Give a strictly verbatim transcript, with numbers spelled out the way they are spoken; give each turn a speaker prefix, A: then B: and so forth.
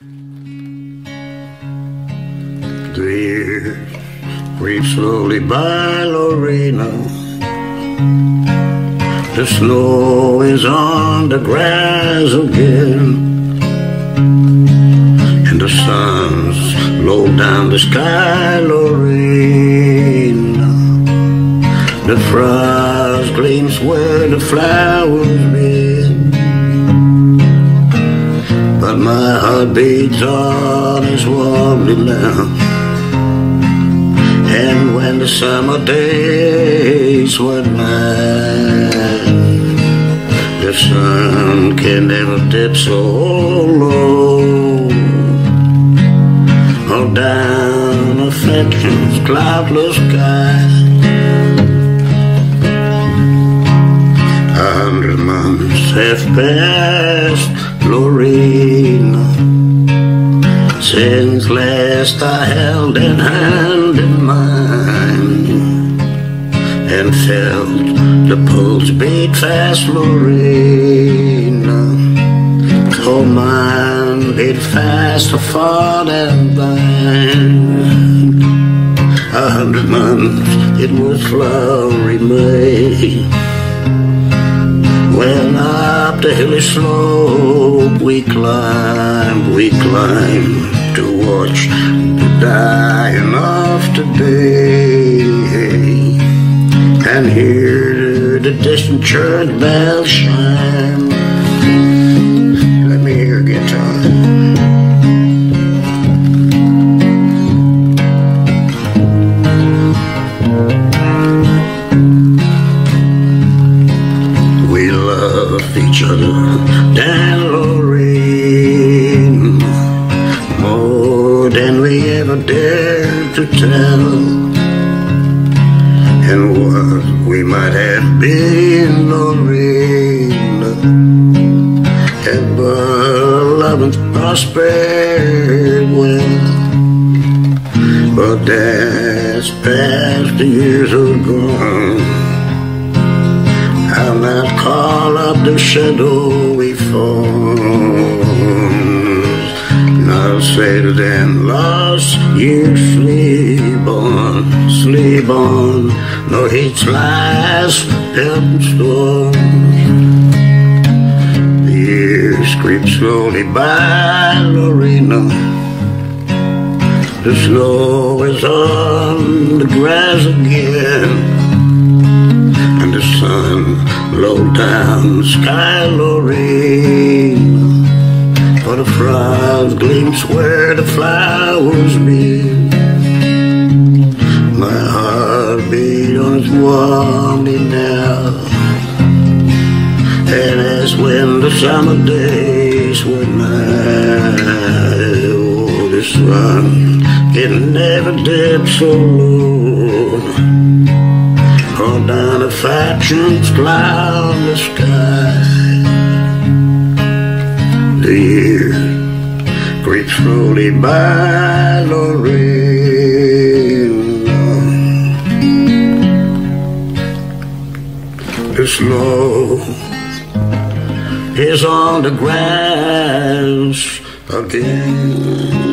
A: The years creep slowly by, Lorena. The snow is on the grass again, and the sun's low down the sky, Lorena. The frost gleams where the flowers bend, but my heart beats on its warmly now. And when the summer days were nigh, the sun can never dip so low, or down affection's cloudless sky. A hundred months have passed, Lorena, since last I held that hand in mine and felt the pulse beat fast, Lorena. Oh, mine beat faster far than thine. A hundred months it was flowery May, when up the hilly slope we climbed, we climbed to watch the dying of today, and hear the distant church bells chime. Let me hear a guitar. We love each other, Dan Lorena, more than we ever dared to tell. And what we might have been, Lorena, ever love and prospered well. But that's past, the years are gone. I'll not call up the shadowy forms, and I'll say to them, lost you sleep on, sleep on, no heat's last pelting storms. The years creep slowly by, Lorena. The snow is on the grass again, and the sun low down the sky, Lorena. For the frost gleams where the flowers beat. My heart beat on its warmly now, and as when the summer days were nigh, oh, the sun it never dipped so low, or down a faction's cloudless sky. The year creeps slowly by, Lorena. The snow is on the grass again.